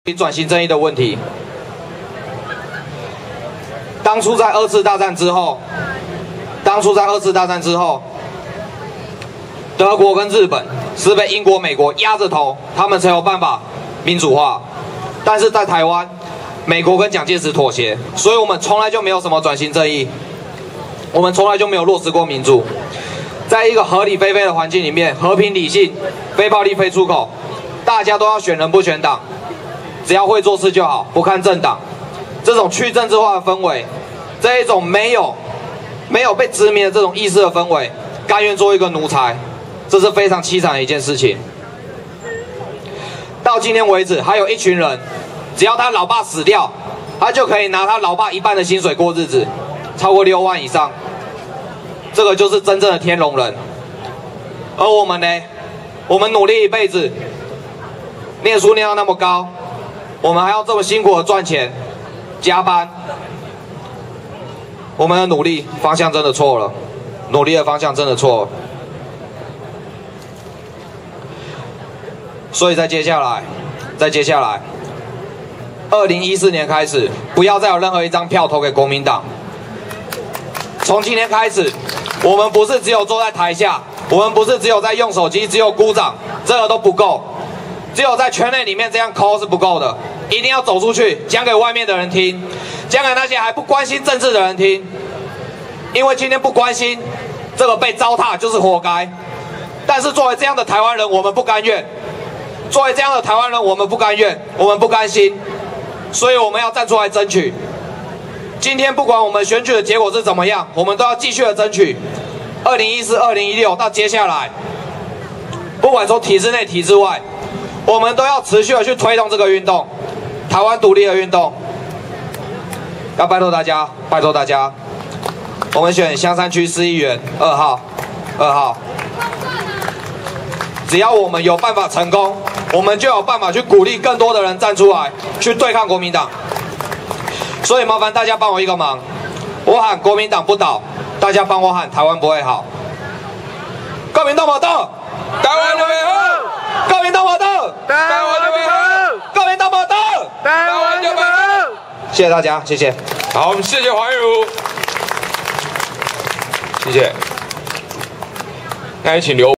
转型正义的问题。当初在二次大战之后，德国跟日本是被英国、美国压着头，他们才有办法民主化。但是在台湾，美国跟蒋介石妥协，所以我们从来就没有什么转型正义，我们从来就没有落实过民主。在一个合理非非的环境里面，和平理性，非暴力非出口，大家都要选人不选党，只要会做事就好，不看政党。这种去政治化的氛围，这一种没有被殖民的这种意识的氛围，甘愿做一个奴才，这是非常凄惨的一件事情。到今天为止，还有一群人，只要他老爸死掉，他就可以拿他老爸一半的薪水过日子，超过6万以上。这个就是真正的天龙人。而我们呢？我们努力一辈子，念书念到那么高，我们还要这么辛苦的赚钱、加班，我们的努力方向真的错了，努力的方向真的错了。所以在接下来，2014年开始，不要再有任何一张票投给国民党。从今天开始，我们不是只有坐在台下，我们不是只有在用手机，只有鼓掌，这个都不够。只有在圈内里面这样抠是不够的，一定要走出去，讲给外面的人听，讲给那些还不关心政治的人听。因为今天不关心，这个被糟蹋就是活该。但是作为这样的台湾人，我们不甘愿。作为这样的台湾人，我们不甘愿，我们不甘心，所以我们要站出来争取。今天不管我们选举的结果是怎么样，我们都要继续的争取。2014、2016到接下来，不管从体制内、体制外，我们都要持续的去推动这个运动，台湾独立的运动。要拜托大家，我们选香山区市议员2号。只要我们有办法成功，我们就有办法去鼓励更多的人站出来，去对抗国民党。所以麻烦大家帮我一个忙，我喊国民党不倒，大家帮我喊台湾不会好。国民党不倒， 台湾就会好； 国民党不倒， 台湾就会好； 国民党不倒， 台湾就会好。 谢谢大家，谢谢。 好，我们谢谢黄玉如，那也请留。